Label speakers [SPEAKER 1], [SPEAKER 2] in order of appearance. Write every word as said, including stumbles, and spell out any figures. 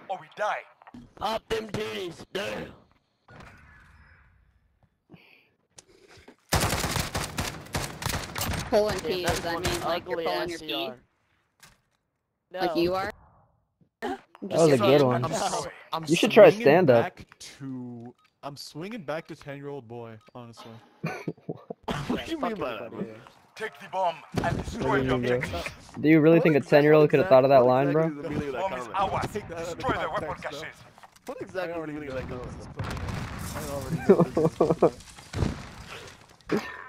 [SPEAKER 1] or we die.
[SPEAKER 2] Pop them titties. Damn.
[SPEAKER 3] Pulling
[SPEAKER 2] Yeah,
[SPEAKER 3] P,
[SPEAKER 2] that's
[SPEAKER 3] does that
[SPEAKER 2] one
[SPEAKER 3] mean like you're
[SPEAKER 2] ugly
[SPEAKER 3] pulling
[SPEAKER 2] ass
[SPEAKER 3] your
[SPEAKER 2] C
[SPEAKER 3] P?
[SPEAKER 2] R. No.
[SPEAKER 3] Like you are?
[SPEAKER 4] That was a good one.
[SPEAKER 1] I'm,
[SPEAKER 5] I'm, I'm
[SPEAKER 4] You should try
[SPEAKER 5] swinging
[SPEAKER 4] stand up.
[SPEAKER 5] back to. I'm swinging back to ten-year-old boy, honestly.
[SPEAKER 2] What do you mean by that, bro?
[SPEAKER 1] Take the bomb and destroy
[SPEAKER 4] What do
[SPEAKER 1] the
[SPEAKER 4] you mean, bro?
[SPEAKER 1] objectives.
[SPEAKER 4] Do you really think a ten year old could have thought of that line, bro?
[SPEAKER 2] What exactly is the meaning of that
[SPEAKER 1] Bomb is
[SPEAKER 2] comment?
[SPEAKER 1] ours.
[SPEAKER 5] Take that out of the
[SPEAKER 1] Destroy their weapon
[SPEAKER 5] context, though.
[SPEAKER 1] caches.
[SPEAKER 2] What
[SPEAKER 5] I
[SPEAKER 2] exactly is the
[SPEAKER 5] already
[SPEAKER 2] meaning
[SPEAKER 5] knew
[SPEAKER 2] of that
[SPEAKER 5] that
[SPEAKER 2] comment?
[SPEAKER 5] was I already knew this was